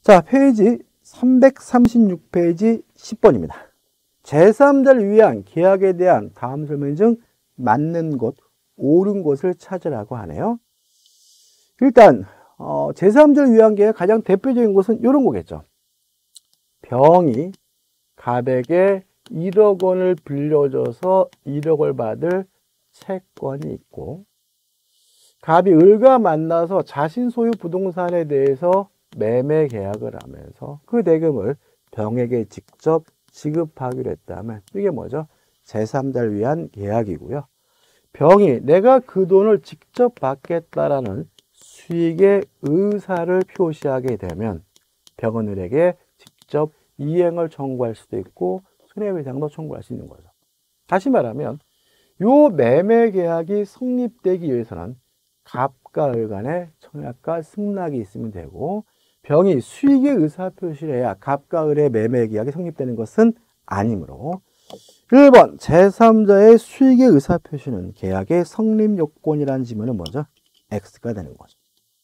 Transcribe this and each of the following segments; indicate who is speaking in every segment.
Speaker 1: 자, 페이지 336페이지 10번입니다. 제3자를 위한 계약에 대한 다음 설명 중 맞는 곳, 옳은 곳을 찾으라고 하네요. 일단 제3자를 위한 계약 가장 대표적인 곳은 이런 거겠죠. 병이 갑에게 1억 원을 빌려줘서 1억을 받을 채권이 있고, 갑이 을과 만나서 자신 소유 부동산에 대해서 매매 계약을 하면서 그 대금을 병에게 직접 지급하기로 했다면 이게 뭐죠? 제3자를 위한 계약이고요. 병이 내가 그 돈을 직접 받겠다라는 수익의 의사를 표시하게 되면 병은 을에게 직접 이행을 청구할 수도 있고 손해배상도 청구할 수 있는 거죠. 다시 말하면 이 매매 계약이 성립되기 위해서는 갑과 을 간의 청약과 승낙이 있으면 되고, 병이 수익의 의사표시를 해야 갑과 을의 매매 계약이 성립되는 것은 아니므로 1번 제3자의 수익의 의사표시는 계약의 성립 요건이라는 지문은 뭐죠? X가 되는 거죠.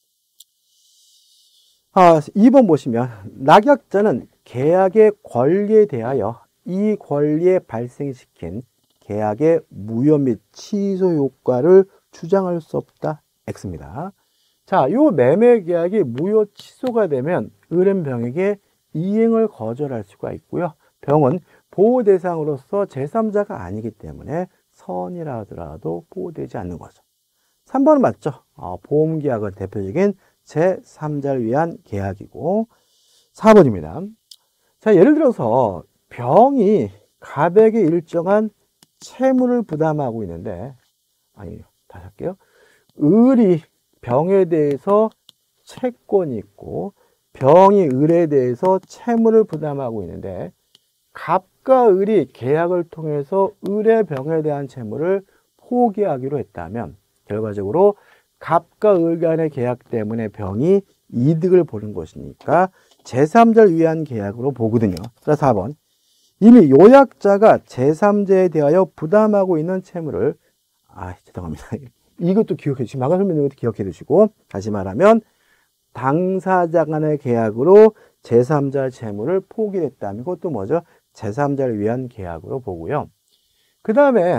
Speaker 1: 2번 보시면 낙약자는 계약의 권리에 대하여 이 권리에 발생시킨 계약의 무효 및 취소 효과를 주장할 수 없다. X입니다. 자, 이 매매 계약이 무효 취소가 되면 을은 병에게 이행을 거절할 수가 있고요. 병은 보호 대상으로서 제3자가 아니기 때문에 선이라 하더라도 보호되지 않는 거죠. 3번은 맞죠? 보험 계약은 대표적인 제3자를 위한 계약이고, 4번입니다. 자, 예를 들어서 병이 갑에게 일정한 채무를 부담하고 있는데, 다시 할게요. 을이 병에 대해서 채권이 있고 병이 을에 대해서 채무를 부담하고 있는데, 갑과 을이 계약을 통해서 을의 병에 대한 채무를 포기하기로 했다면 결과적으로 갑과 을 간의 계약 때문에 병이 이득을 보는 것이니까 제3자를 위한 계약으로 보거든요. 그래서 4번 이미 요약자가 제3자에 대하여 부담하고 있는 채무를 죄송합니다. 이것도 기억해 주시고, 아까 설명드린 것도 기억해 두시고, 다시 말하면 당사자 간의 계약으로 제3자 채무를 포기했다면 이것도 뭐죠? 제3자를 위한 계약으로 보고요. 그 다음에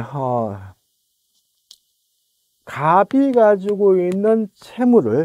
Speaker 1: 갑이 가지고 있는 채무를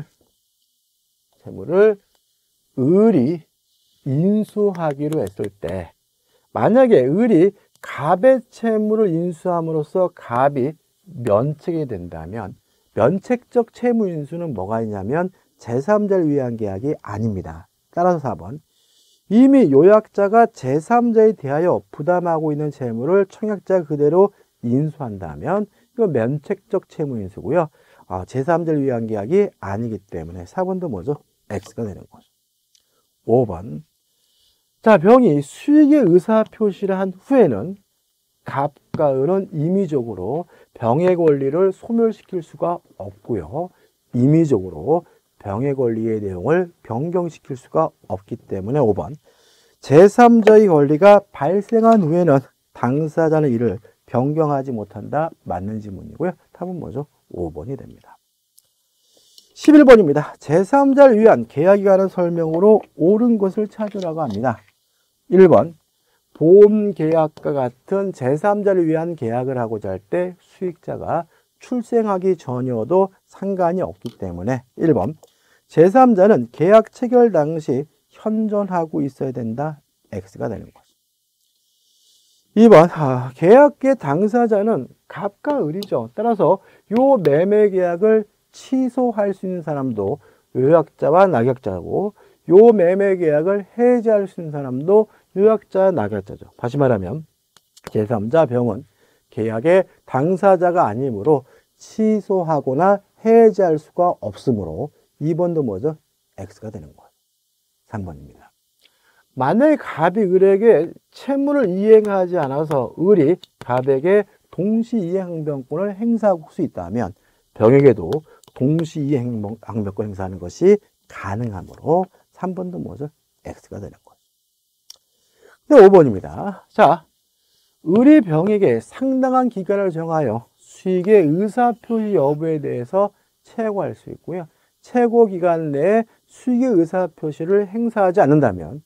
Speaker 1: 을이 인수하기로 했을 때, 만약에 을이 갑의 채무를 인수함으로써 갑이 면책이 된다면 면책적 채무 인수는 뭐가 있냐면 제3자를 위한 계약이 아닙니다. 따라서 4번 이미 요약자가 제3자에 대하여 부담하고 있는 채무를 청약자가 그대로 인수한다면 이건 면책적 채무 인수고요. 제3자를 위한 계약이 아니기 때문에 4번도 뭐죠? X가 되는 거죠. 5번 자, 병이 수익의 의사표시를 한 후에는 갑과 을은 임의적으로 병의 권리를 소멸시킬 수가 없고요. 임의적으로 병의 권리의 내용을 변경시킬 수가 없기 때문에 5번 제3자의 권리가 발생한 후에는 당사자는 이를 변경하지 못한다. 맞는 지문이고요. 답은 뭐죠? 5번이 됩니다. 11번입니다. 제3자를 위한 계약에 관한 설명으로 옳은 것을 찾으라고 합니다. 1번 보험계약과 같은 제3자를 위한 계약을 하고자 할 때 수익자가 출생하기 전이어도 상관이 없기 때문에 1번 제3자는 계약 체결 당시 현존하고 있어야 된다. X가 되는 거죠. 2번 계약의 당사자는 갑과 을이죠. 따라서 이 매매 계약을 취소할 수 있는 사람도 요약자와 낙약자고, 이 매매 계약을 해지할 수 있는 사람도 요약자, 낙약자죠. 다시 말하면 제3자 병은 계약의 당사자가 아니므로 취소하거나 해지할 수가 없으므로 2번도 뭐죠? X가 되는 거예요. 3번입니다. 만약에 갑이 을에게 채무를 이행하지 않아서 을이 갑에게 동시이행항변권을 행사할 수 있다면 병에게도 동시이행항변권 행사하는 것이 가능하므로 3번도 뭐죠? X가 되는 거예요. 5번입니다. 자, 을이 병에게 상당한 기간을 정하여 수익의 의사표시 여부에 대해서 채권할 수 있고요. 최고기간 내에 수익의 의사표시를 행사하지 않는다면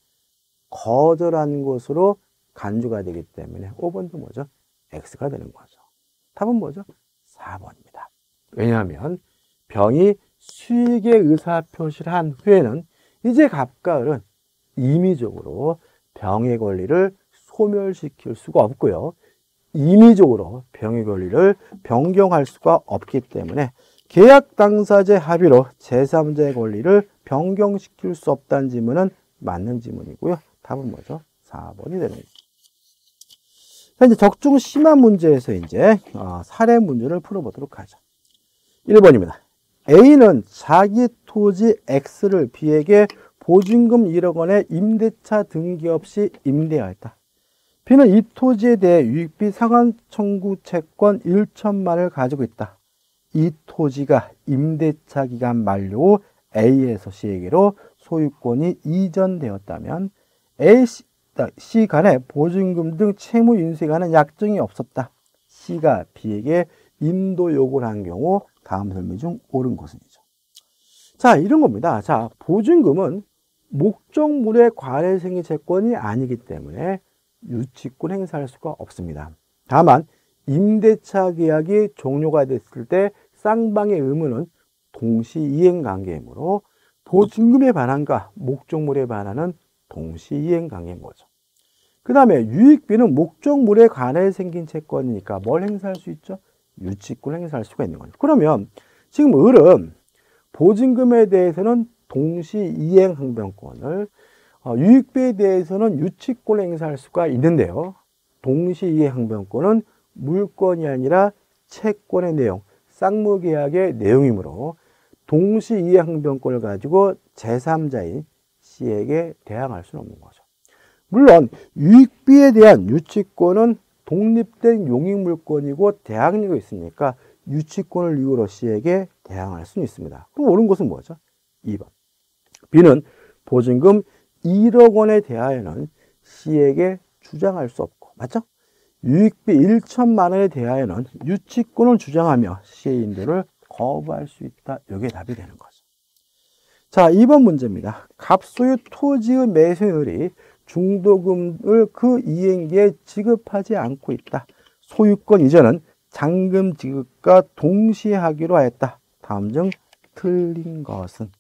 Speaker 1: 거절한 것으로 간주가 되기 때문에 5번도 뭐죠? X가 되는 거죠. 답은 뭐죠? 4번입니다. 왜냐하면 병이 수익의 의사표시를 한 후에는 이제 갑과 을은 임의적으로 병의 권리를 소멸시킬 수가 없고요. 임의적으로 병의 권리를 변경할 수가 없기 때문에 계약 당사자 합의로 제3자의 권리를 변경시킬 수 없다는 지문은 맞는 지문이고요. 답은 뭐죠? 4번이 되는 거죠. 자, 이제 적중 심한 문제에서 이제 사례 문제를 풀어보도록 하죠. 1번입니다. A는 자기 토지 X를 B에게 보증금 1억 원의 임대차 등기 없이 임대하였다. B는 이 토지에 대해 유익비 상환 청구 채권 1천만을 가지고 있다. 이 토지가 임대차 기간 만료 후 A에서 C에게로 소유권이 이전되었다면 A, C 간에 보증금 등 채무 인수에 관한 약정이 없었다. C가 B에게 인도 요구를 한 경우 다음 설명 중 옳은 것은이죠. 자, 이런 겁니다. 자, 보증금은 목적물에 관해 생긴 채권이 아니기 때문에 유치권 행사할 수가 없습니다. 다만 임대차 계약이 종료가 됐을 때 쌍방의 의무는 동시이행관계이므로 보증금에 반환과 목적물에 반환은 동시이행관계인 거죠. 그 다음에 유익비는 목적물에 관해 생긴 채권이니까 뭘 행사할 수 있죠? 유치권을 행사할 수가 있는 거죠. 그러면 지금 을은 보증금에 대해서는 동시이행 항변권을, 유익비에 대해서는 유치권을 행사할 수가 있는데요. 동시이행 항변권은 물건이 아니라 채권의 내용, 쌍무계약의 내용이므로 동시이행 항변권을 가지고 제3자인 C에게 대항할 수는 없는 거죠. 물론 유익비에 대한 유치권은 독립된 용익물권이고 대항력이 있으니까 유치권을 이유로 C에게 대항할 수는 있습니다. 그럼 옳은 것은 뭐죠? 2번. B는 보증금 1억 원에 대하여는 C에게 주장할 수 없고, 맞죠? 유익비 1천만 원에 대하여는 유치권을 주장하며 C의 인도를 거부할 수 있다. 이게 답이 되는 거죠. 자, 2번 문제입니다. 갑소유 토지의 매수인이 중도금을 그 이행기에 지급하지 않고 있다. 소유권 이전은 잔금 지급과 동시에 하기로 하였다. 다음 중 틀린 것은?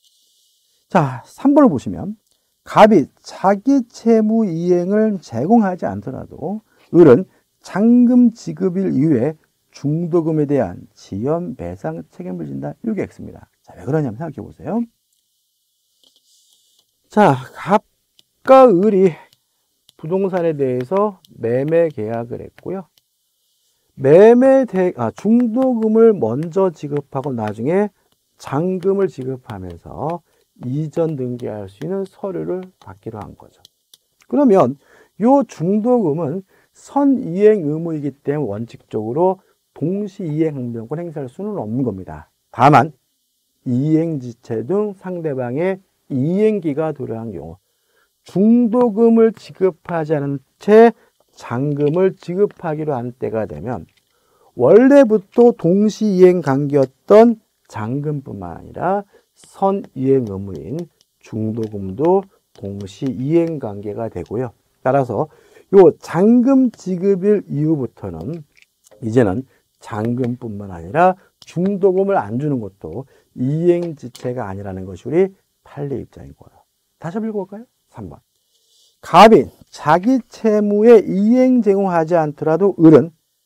Speaker 1: 자, 3번을 보시면 갑이 자기 채무 이행을 제공하지 않더라도 을은 잔금 지급일 이후에 중도금에 대한 지연 배상 책임을 진다. 이게 X입니다. 자, 왜 그러냐면 생각해 보세요. 자, 갑과 을이 부동산에 대해서 매매 계약을 했고요. 중도금을 먼저 지급하고 나중에 잔금을 지급하면서 이전 등기할 수 있는 서류를 받기로 한 거죠. 그러면 이 중도금은 선이행 의무이기 때문에 원칙적으로 동시이행 항변권 행사할 수는 없는 겁니다. 다만 이행지체 등 상대방의 이행기가 도래한 경우 중도금을 지급하지 않은 채 잔금을 지급하기로 한 때가 되면 원래부터 동시이행 관계였던 잔금뿐만 아니라 선이행 의무인 중도금도 동시이행 관계가 되고요. 따라서 요 잔금 지급일 이후부터는 이제는 잔금뿐만 아니라 중도금을 안 주는 것도 이행지체가 아니라는 것이 우리 판례 입장인 거예요. 다시 한번 읽어볼까요? 3번. 갑이 자기 채무에 이행 제공하지 않더라도 을은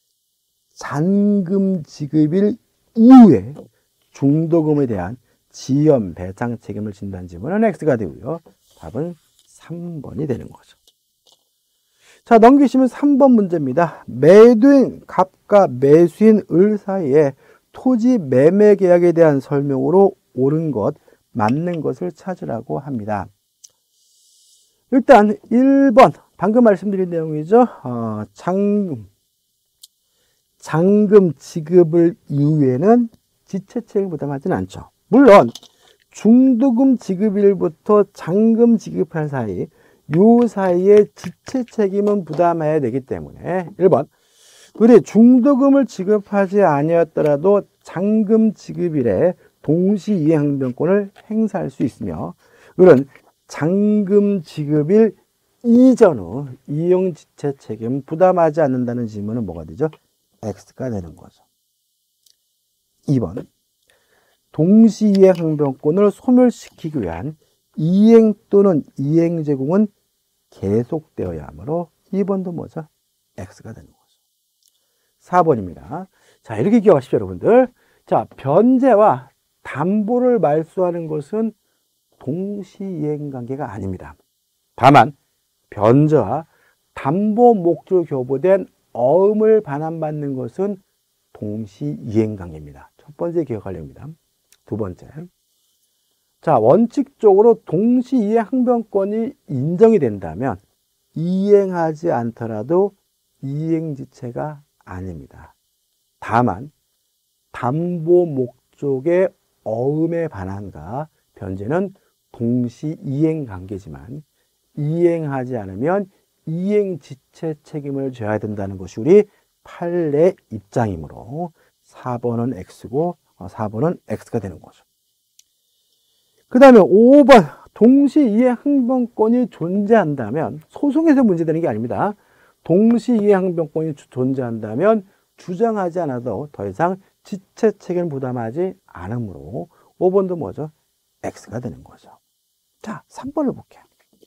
Speaker 1: 잔금 지급일 이후에 중도금에 대한 지연 배상 책임을 진다는 지문은 X가 되고요. 답은 3번이 되는 거죠. 자, 넘기시면 3번 문제입니다. 매도인 갑과 매수인 을 사이에 토지 매매 계약에 대한 설명으로 옳은 것, 맞는 것을 찾으라고 합니다. 일단 1번 방금 말씀드린 내용이죠. 잔금 지급을 이후에는 지체책임 부담하지는 않죠. 물론 중도금 지급일부터 잔금 지급할 사이 요 사이에 지체책임은 부담해야 되기 때문에 1번 을이 중도금을 지급하지 아니었더라도 잔금 지급일에 동시이행항변권을 행사할 수 있으며, 을은 잔금 지급일 이전 후 이용지체 책임 부담하지 않는다는 질문은 뭐가 되죠? X가 되는 거죠. 2번, 동시이행항변권을 소멸시키기 위한 이행 또는 이행 제공은 계속되어야 하므로 2번도 뭐죠? X가 되는 거죠. 4번입니다. 자, 이렇게 기억하십시오, 여러분들. 자, 변제와 담보를 말소하는 것은 동시이행 관계가 아닙니다. 다만 변제와 담보 목적으로 교부된 어음을 반환받는 것은 동시이행 관계입니다. 첫 번째 기억하려합니다. 두 번째, 자, 원칙적으로 동시이행 항변권이 인정이 된다면 이행하지 않더라도 이행지체가 아닙니다. 다만 담보 목적의 어음의 반환과 변제는 동시이행 관계지만 이행하지 않으면 이행지체 책임을 져야 된다는 것이 우리 판례 입장이므로 4번은 X고 4번은 X가 되는 거죠. 그 다음에 5번, 동시이행 항변권이 존재한다면, 소송에서 문제되는 게 아닙니다. 동시이행 항변권이 존재한다면 주장하지 않아도 더 이상 지체 책임을 부담하지 않으므로 5번도 뭐죠? X가 되는 거죠. 자, 3번을 볼게요.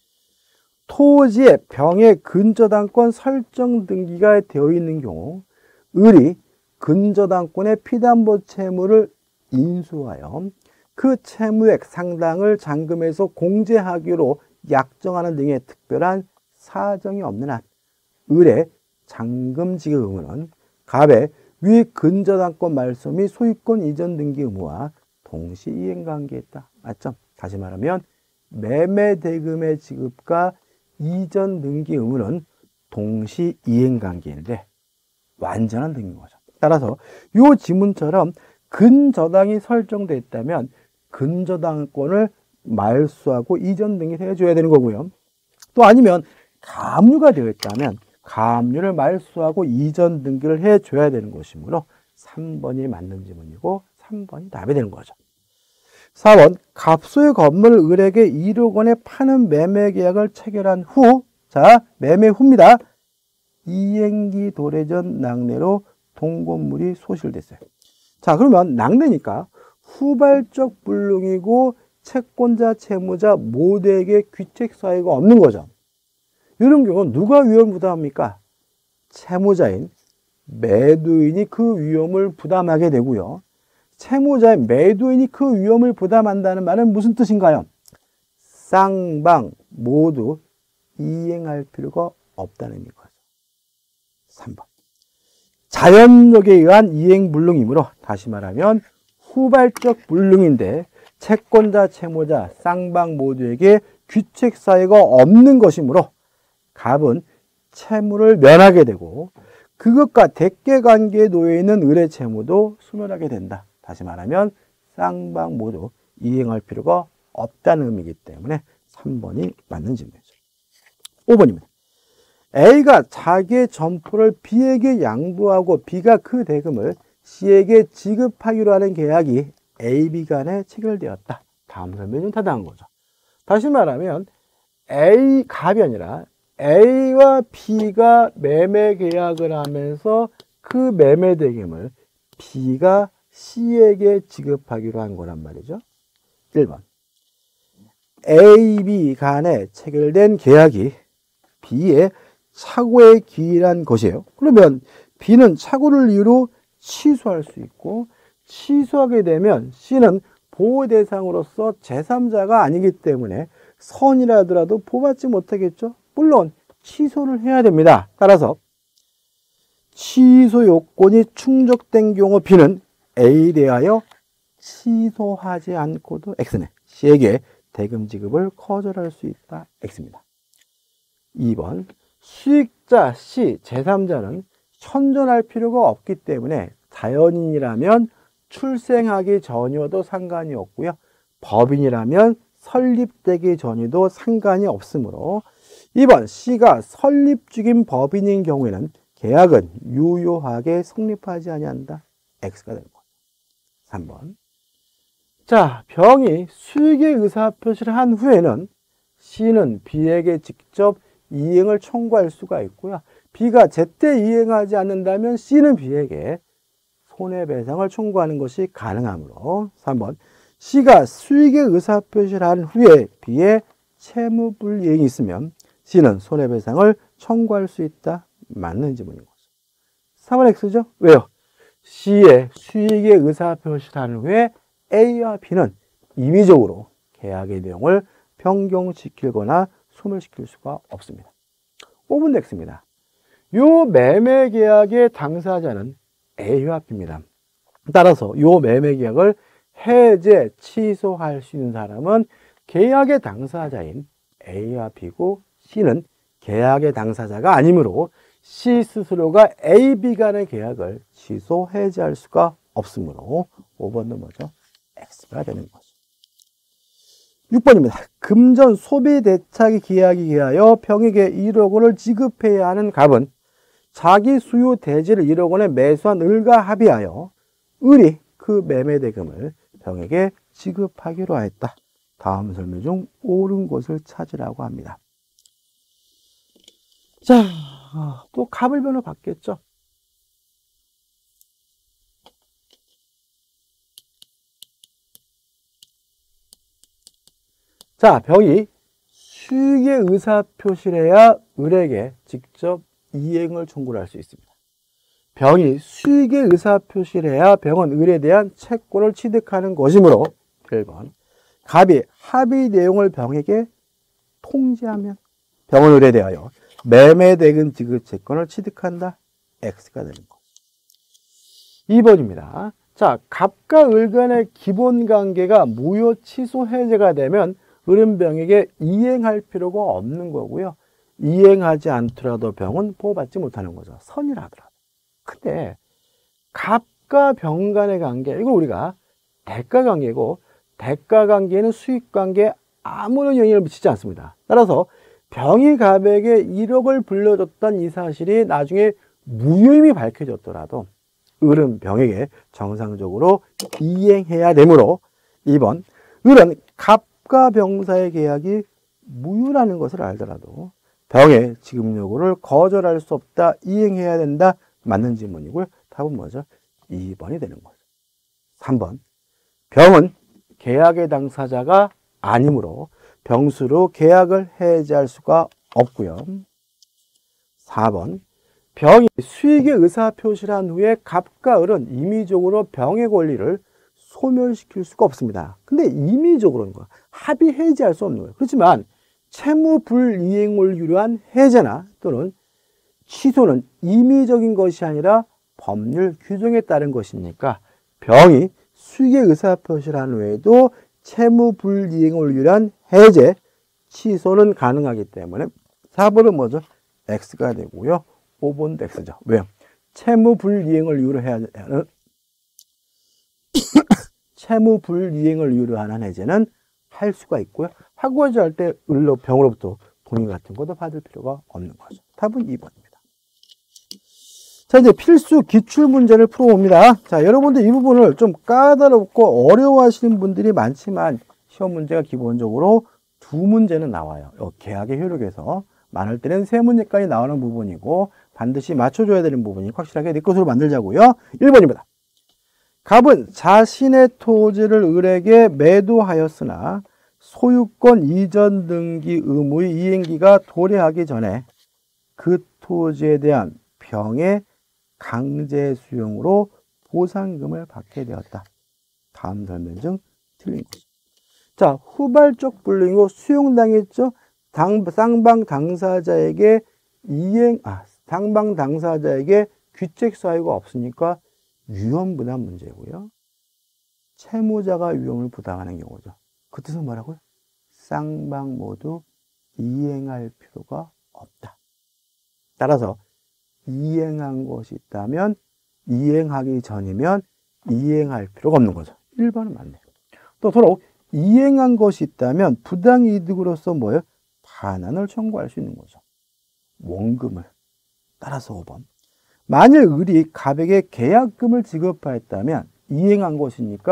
Speaker 1: 토지의 병의 근저당권 설정 등기가 되어 있는 경우 을이 근저당권의 피담보 채무를 인수하여 그 채무액 상당을 잔금에서 공제하기로 약정하는 등의 특별한 사정이 없는 한 을의 잔금 지급 의무는 갑의 위 근저당권 말소 및 소유권 이전 등기 의무와 동시 이행 관계에 있다. 맞죠? 다시 말하면 매매 대금의 지급과 이전 등기 의무는 동시 이행 관계인데 완전한 등인 거죠. 따라서 이 지문처럼 근저당이 설정되어 있다면 근저당권을 말소하고 이전 등기를 해줘야 되는 거고요. 또 아니면 가압류가 되어 있다면 가압류를 말소하고 이전 등기를 해줘야 되는 것이므로 3번이 맞는 지문이고 3번이 답이 되는 거죠. 4번, 갑소의 건물을 을에게 1억 원에 파는 매매 계약을 체결한 후, 자, 매매 후입니다. 이행기 도래전 낙내로 동건물이 소실됐어요. 자, 그러면 낙내니까 후발적 불능이고 채권자, 채무자 모두에게 귀책 사유가 없는 거죠. 이런 경우는 누가 위험을 부담합니까? 채무자인 매도인이 그 위험을 부담하게 되고요. 채무자인 매도인이 그 위험을 부담한다는 말은 무슨 뜻인가요? 쌍방 모두 이행할 필요가 없다는 거죠. 3번. 자연력에 의한 이행 불능이므로 다시 말하면 후발적 불능인데 채권자, 채무자, 쌍방 모두에게 귀책 사유가 없는 것이므로 갑은 채무를 면하게 되고 그것과 대개 관계에 놓여 있는 을의 채무도 소멸하게 된다. 다시 말하면 쌍방 모두 이행할 필요가 없다는 의미이기 때문에 3번이 맞는 질문이죠. 5번입니다. A가 자기의 점포를 B에게 양도하고 B가 그 대금을 C에게 지급하기로 하는 계약이 A, B 간에 체결되었다. 다음 설명은 타당한 거죠. 다시 말하면 A, 갑이 아니라 A와 B가 매매 계약을 하면서 그 매매 대금을 B가 C에게 지급하기로 한 거란 말이죠. 1번. A, B 간에 체결된 계약이 B의 착오에 기일한 것이에요. 그러면 B는 착오를 이유로 취소할 수 있고 취소하게 되면 C는 보호 대상으로서 제3자가 아니기 때문에 선이라 하더라도 보호받지 못하겠죠. 물론 취소를 해야 됩니다. 따라서 취소 요건이 충족된 경우 B는 A에 대하여 취소하지 않고도 X네. C에게 대금 지급을 거절할 수 있다. X입니다. 2번. 수익자 C, 제3자는 현존할 필요가 없기 때문에 자연인이라면 출생하기 전이어도 상관이 없고요. 법인이라면 설립되기 전에도 상관이 없으므로 2번 C가 설립 중인 법인인 경우에는 계약은 유효하게 성립하지 아니한다. X가 되는 거죠. 3번 자, 병이 수익의 의사표시를 한 후에는 C는 B에게 직접 이행을 청구할 수가 있고요. B가 제때 이행하지 않는다면 C는 B에게 손해배상을 청구하는 것이 가능하므로 3번 C가 수익의 의사표시를 한 후에 B의 채무불이행이 있으면 C는 손해배상을 청구할 수 있다. 맞는 지문인 거죠. 3번 X죠? 왜요? C의 수익의 의사표시를 한 후에 A와 B는 임의적으로 계약의 내용을 변경시키거나 소멸시킬 수가 없습니다. 5번 X입니다. 요 매매 계약의 당사자는 A와 B입니다. 따라서 요 매매 계약을 해제, 취소할 수 있는 사람은 계약의 당사자인 A와 B고 C는 계약의 당사자가 아니므로 C 스스로가 A, B 간의 계약을 취소, 해제할 수가 없으므로 5번은 뭐죠? X가 되는 거죠. 6번입니다. 금전 소비 대차기 계약에 의하여 병에게 1억 원을 지급해야 하는 갑은 자기 수요 대지를 1억 원에 매수한 을과 합의하여 을이 그 매매 대금을 병에게 지급하기로 하였다. 다음 설명 중 옳은 것을 찾으라고 합니다. 자, 또 갑을 변호 받겠죠. 자, 병이 수익의 의사표시를 해야 을에게 직접 이행을 청구를 할 수 있습니다. 병이 수익의 의사표시를 해야 병은 을에 대한 채권을 취득하는 것이므로 1번 갑이 합의 내용을 병에게 통지하면 병은 을에 대하여 매매대금 지급 채권을 취득한다. X가 되는 거죠. 2번입니다. 자, 갑과 을 간의 기본 관계가 무효 취소 해제가 되면 을은 병에게 이행할 필요가 없는 거고요. 이행하지 않더라도 병은 보호받지 못하는 거죠. 선이라 하더라도. 근데 갑과 병 간의 관계, 이거 우리가 대가 관계고 대가 관계는 수익 관계에 아무런 영향을 미치지 않습니다. 따라서 병이 갑에게 1억을 불려줬던 이 사실이 나중에 무효임이 밝혀졌더라도 을은 병에게 정상적으로 이행해야 되므로 2번 을은 갑과 병 사이의 계약이 무효라는 것을 알더라도 병의 지급 요구를 거절할 수 없다. 이행해야 된다. 맞는 질문이고요. 답은 뭐죠? 2번이 되는 거죠. 3번 병은 계약의 당사자가 아니므로 병수로 계약을 해제할 수가 없고요. 4번 병이 수익의 의사표시를 한 후에 갑과 을은 임의적으로 병의 권리를 소멸시킬 수가 없습니다. 근데 임의적으로는 거야. 합의 해제할 수 없는 거예요. 그렇지만 채무 불이행을 유료한 해제나 또는 취소는 임의적인 것이 아니라 법률 규정에 따른 것이니까 병이 수익의 의사표시를 한 후에도 채무 불이행을 유료한 해제, 취소는 가능하기 때문에 4번은 뭐죠? X가 되고요. 5번도 X죠. 왜요? 채무 불이행을 유료하는 채무 불이행을 유료하는 해제는 할 수가 있고요. 하고 해제할 때 을로 병으로부터 동의 같은 것도 받을 필요가 없는 거죠. 답은 2번입니다. 자, 이제 필수 기출 문제를 풀어봅니다. 자, 여러분들 이 부분을 좀 까다롭고 어려워하시는 분들이 많지만 시험 문제가 기본적으로 두 문제는 나와요. 계약의 효력에서 많을 때는 세 문제까지 나오는 부분이고 반드시 맞춰줘야 되는 부분이 확실하게 내 것으로 만들자고요. 1번입니다. 갑은 자신의 토지를 을에게 매도하였으나 소유권 이전 등기 의무의 이행기가 도래하기 전에 그 토지에 대한 병의 강제 수용으로 보상금을 받게 되었다. 다음 설명 중 틀린 거죠. 자, 후발적 불능이고 수용당했죠. 쌍방 당사자에게 쌍방 당사자에게 귀책 사유가 없으니까 위험 부담 문제고요. 채무자가 위험을 부담하는 경우죠. 그 뜻은 뭐라고요? 쌍방 모두 이행할 필요가 없다. 따라서 이행한 것이 있다면 이행하기 전이면 이행할 필요가 없는 거죠. 1번은 맞네요. 또 서로 이행한 것이 있다면 부당이득으로서 뭐예요? 반환을 청구할 수 있는 거죠. 원금을. 따라서 5번. 만일 을이 갑에게 계약금을 지급하였다면 이행한 것이니까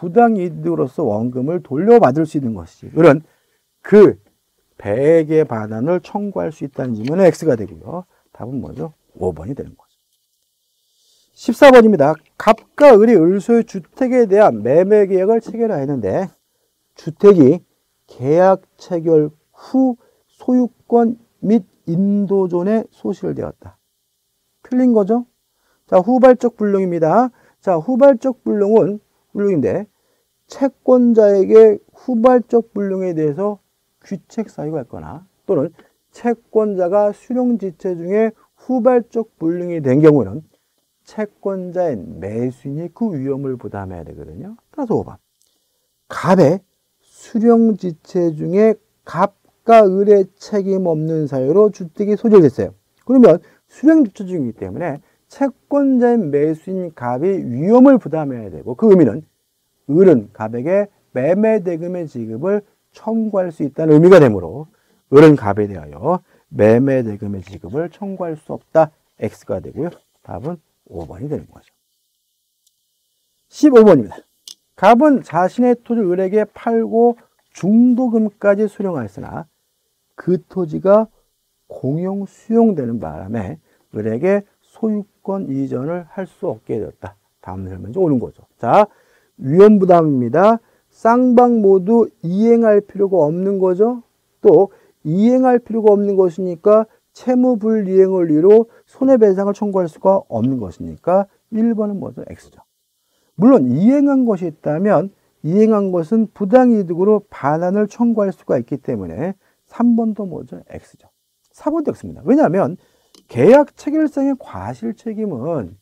Speaker 1: 부당이득으로서 원금을 돌려받을 수 있는 것이지. 이런 그 배액의 반환을 청구할 수 있다는 질문은 X가 되고요. 답은 뭐죠? 5번이 되는 거죠. 14번입니다. 갑과 을이 을소의 주택에 대한 매매 계약을 체결하였는데 주택이 계약 체결 후 소유권 및 인도존에 소실되었다. 틀린 거죠? 자, 후발적 불능입니다. 자, 후발적 불능인데 채권자에게 후발적 불능에 대해서 귀책 사유가 있거나 또는 채권자가 수령지체 중에 후발적 불능이 된 경우는 채권자인 매수인이 그 위험을 부담해야 되거든요. 따라서 5번. 갑의 수령지체 중에 갑과 을의 책임 없는 사유로 주택이 소실됐어요. 그러면 수령지체 중이기 때문에 채권자인 매수인 갑이 위험을 부담해야 되고 그 의미는 을은 갑에게 매매대금의 지급을 청구할 수 있다는 의미가 되므로 을은 갑에 대하여 매매대금의 지급을 청구할 수 없다. X가 되고요. 답은 5번이 되는 거죠. 15번입니다. 갑은 자신의 토지를 을에게 팔고 중도금까지 수령하였으나 그 토지가 공용 수용되는 바람에 을에게 소유권 이전을 할 수 없게 되었다. 다음 설명이 오는 거죠. 자, 위험부담입니다. 쌍방 모두 이행할 필요가 없는 거죠. 또 이행할 필요가 없는 것이니까 채무불이행을 이유로 손해배상을 청구할 수가 없는 것이니까 1번은 뭐죠? X죠. 물론 이행한 것이 있다면 이행한 것은 부당이득으로 반환을 청구할 수가 있기 때문에 3번도 뭐죠? X죠. 4번도 X입니다. 왜냐하면 계약 체결상의 과실 책임은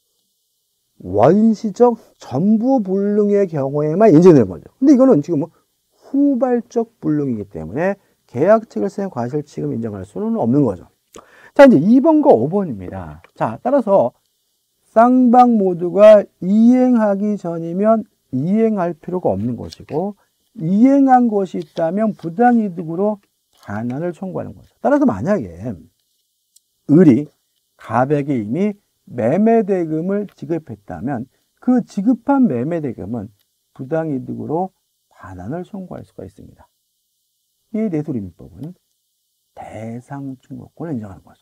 Speaker 1: 원시적 전부 불능의 경우에만 인정되는 거죠. 근데 이거는 지금 후발적 불능이기 때문에 계약 체결상의 과실 책임 인정할 수는 없는 거죠. 자, 이제 2번과 5번입니다. 자, 따라서 쌍방 모두가 이행하기 전이면 이행할 필요가 없는 것이고 이행한 것이 있다면 부당이득으로 반환을 청구하는 거죠. 따라서 만약에 을이 갑에게 이미 매매대금을 지급했다면 그 지급한 매매대금은 부당이득으로 반환을 청구할 수가 있습니다. 이 내소리민법은 대상증거권을 인정하는 거죠.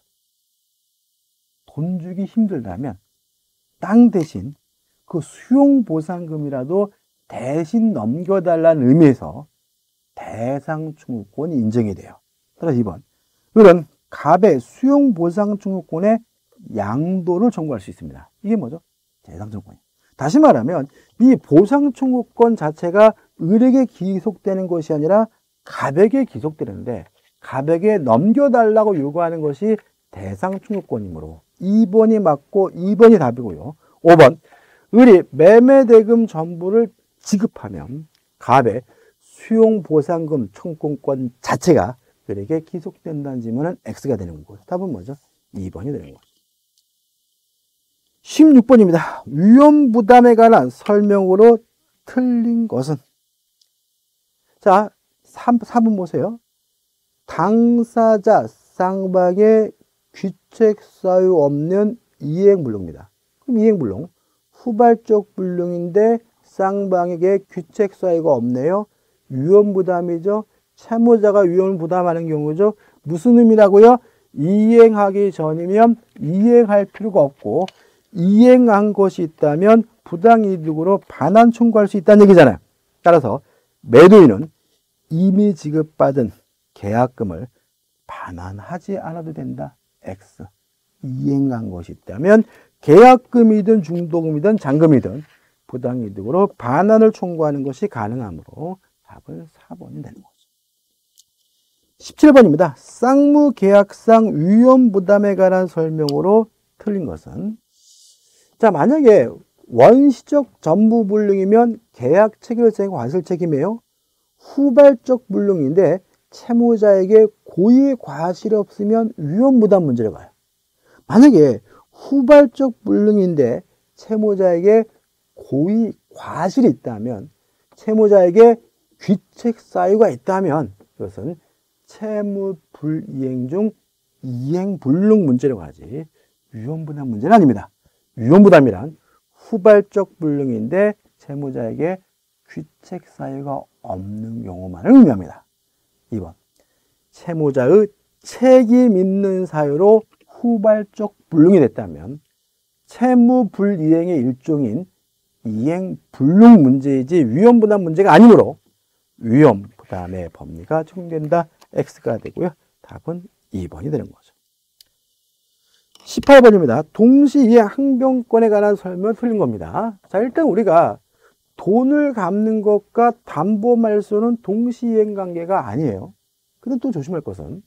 Speaker 1: 돈 주기 힘들다면 땅 대신 그 수용보상금이라도 대신 넘겨달라는 의미에서 대상증거권이 인정이 돼요. 따라서 2번. 을은 갑의 수용보상증거권의 양도를 청구할 수 있습니다. 이게 뭐죠? 대상증거권이에요. 다시 말하면 이 보상청구권 자체가 을에게 기속되는 것이 아니라 갑에게 기속되는데 갑에게 넘겨달라고 요구하는 것이 대상청구권이므로 2번이 맞고 2번이 답이고요. 5번. 을이 매매대금 전부를 지급하면 갑의 수용보상금 청구권 자체가 을에게 기속된다는 질문은 X가 되는 거고 답은 뭐죠? 2번이 되는 거죠. 16번입니다. 위험부담에 관한 설명으로 틀린 것은? 자, 4번 보세요. 당사자 쌍방의 귀책 사유 없는 이행불능입니다. 그럼 이행불능, 후발적 불능인데 쌍방에게 귀책 사유가 없네요. 위험부담이죠. 채무자가 위험을 부담하는 경우죠. 무슨 의미라고요? 이행하기 전이면 이행할 필요가 없고 이행한 것이 있다면 부당이득으로 반환 청구할 수 있다는 얘기잖아요. 따라서 매도인은 이미 지급받은 계약금을 반환하지 않아도 된다. X. 이행한 것이 있다면 계약금이든 중도금이든 잔금이든 부당이득으로 반환을 청구하는 것이 가능하므로 답은 4번이 되는 거죠. 17번입니다. 쌍무계약상 위험부담에 관한 설명으로 틀린 것은? 자, 만약에 원시적 전부불능이면 계약 체결자의 과실 책임이에요. 후발적 불능인데 채무자에게 고의 과실이 없으면 위험부담 문제를 가요. 만약에 후발적 불능인데 채무자에게 고의 과실이 있다면 채무자에게 귀책 사유가 있다면 그것은 채무불이행 중 이행불능 문제라고 하지 위험부담 문제는 아닙니다. 위험부담이란 후발적 불능인데 채무자에게 귀책 사유가 없는 경우만을 의미합니다. 2번. 채무자의 책임 있는 사유로 후발적 불능이 됐다면 채무 불이행의 일종인 이행 불능 문제이지 위험 부담 문제가 아니므로 위험 부담의 법리가 적용된다. X가 되고요. 답은 2번이 되는 거죠. 18번입니다. 동시이행 항변권에 관한 설명을 틀린 겁니다. 자, 일단 우리가 돈을 갚는 것과 담보 말소는 동시이행 관계가 아니에요. 근데 또 조심할 것은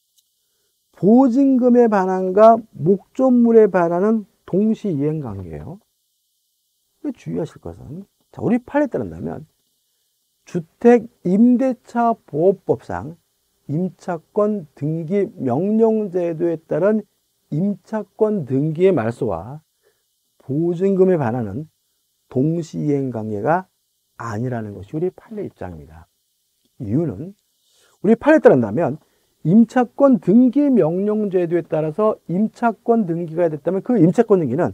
Speaker 1: 보증금의 반환과 목적물의 반환은 동시이행 관계예요. 주의하실 것은, 자, 우리 판례에 따른다면 주택 임대차 보호법상 임차권 등기 명령제도에 따른 임차권 등기의 말소와 보증금의 반환은 동시이행 관계가 아니라는 것이 우리 판례 입장입니다. 이유는 우리 판례에 따른다면 임차권 등기 명령제도에 따라서 임차권 등기가 됐다면 그 임차권 등기는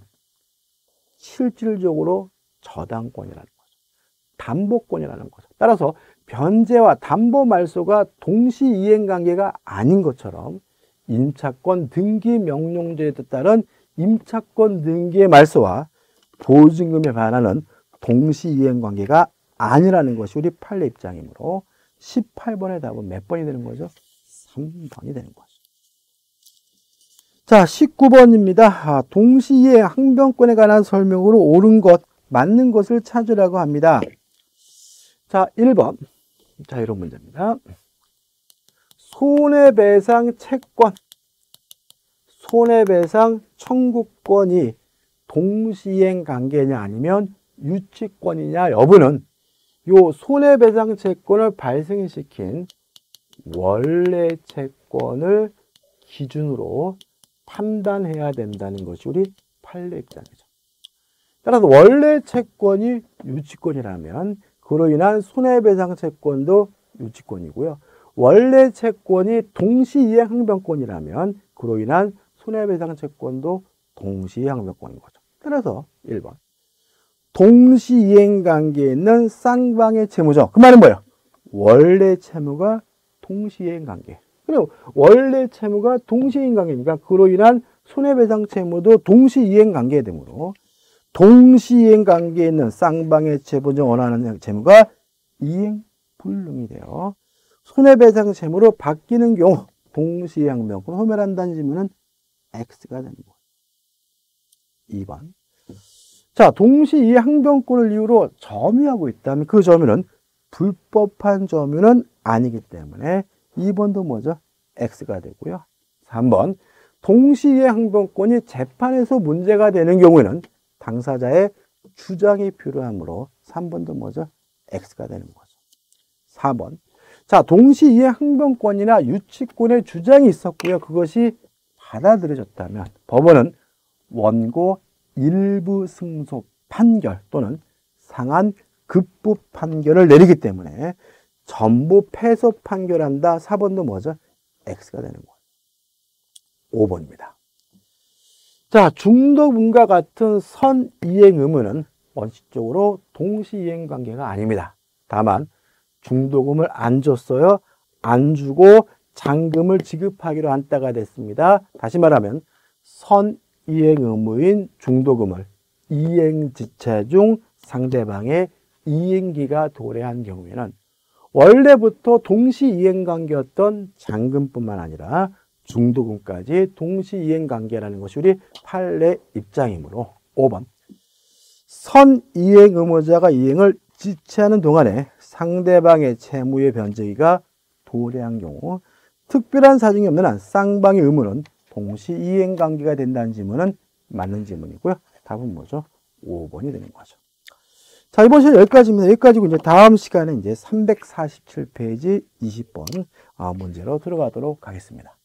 Speaker 1: 실질적으로 저당권이라는 거죠. 담보권이라는 거죠. 따라서 변제와 담보 말소가 동시이행 관계가 아닌 것처럼 임차권 등기 명령제에 따른 임차권 등기의 말소와 보증금의 반환은 동시이행 관계가 아니라는 것이 우리 판례 입장이므로 18번의 답은 몇 번이 되는 거죠? 3번이 되는 거죠. 자, 19번입니다. 동시이행 항변권에 관한 설명으로 옳은 것, 맞는 것을 찾으라고 합니다. 자, 1번. 자, 이런 문제입니다. 손해배상 채권, 손해배상 청구권이 동시이행 관계냐 아니면 유치권이냐 여부는 요 손해배상 채권을 발생시킨 원래 채권을 기준으로 판단해야 된다는 것이 우리 판례 입장이죠. 따라서 원래 채권이 유치권이라면 그로 인한 손해배상 채권도 유치권이고요. 원래 채권이 동시이행 항변권이라면 그로 인한 손해배상 채권도 동시이행 항변권인 거죠. 따라서 1번. 동시이행 관계에 있는 쌍방의 채무죠. 그 말은 뭐예요? 원래 채무가 동시이행 관계. 그리고 원래 채무가 동시이행 관계니까 그로 인한 손해배상 채무도 동시이행 관계가 되므로 동시이행 관계에 있는 쌍방의 채무 중 원하는 채무가 이행 불능이 돼요. 손해배상 채무로 바뀌는 경우 동시이행 항변권 소멸한다는 질문은 X가 되는 거예요. 2번. 자, 동시이행 항변권을 이유로 점유하고 있다면 그 점유는 불법한 점유는 아니기 때문에 2번도 뭐죠? X가 되고요. 3번. 동시이행 항변권이 재판에서 문제가 되는 경우에는 당사자의 주장이 필요하므로 3번도 뭐죠? X가 되는 거죠. 4번. 자, 동시이행 항변권이나 유치권의 주장이 있었고요. 그것이 받아들여졌다면 법원은 원고 일부 승소 판결 또는 상한 급부 판결을 내리기 때문에 전부 패소 판결한다. 4번도 뭐죠? X가 되는 거예요. 5번입니다. 자, 중도금과 같은 선이행 의무는 원칙적으로 동시이행 관계가 아닙니다. 다만 중도금을 안 줬어요. 안 주고 잔금을 지급하기로 한 따가 됐습니다. 다시 말하면 선이행 의무인 중도금을 이행지체 중 상대방의 이행기가 도래한 경우에는 원래부터 동시이행 관계였던 잔금뿐만 아니라 중도금까지 동시이행 관계라는 것이 우리 판례 입장이므로 5번. 선이행 의무자가 이행을 지체하는 동안에 상대방의 채무의 변제기가 도래한 경우 특별한 사정이 없는 한 쌍방의 의무는 동시이행 관계가 된다는 질문은 맞는 질문이고요. 답은 뭐죠? 5번이 되는 거죠. 자, 이번 시간 여기까지입니다. 여기까지고 이제 다음 시간에 이제 347페이지 20번 문제로 들어가도록 하겠습니다.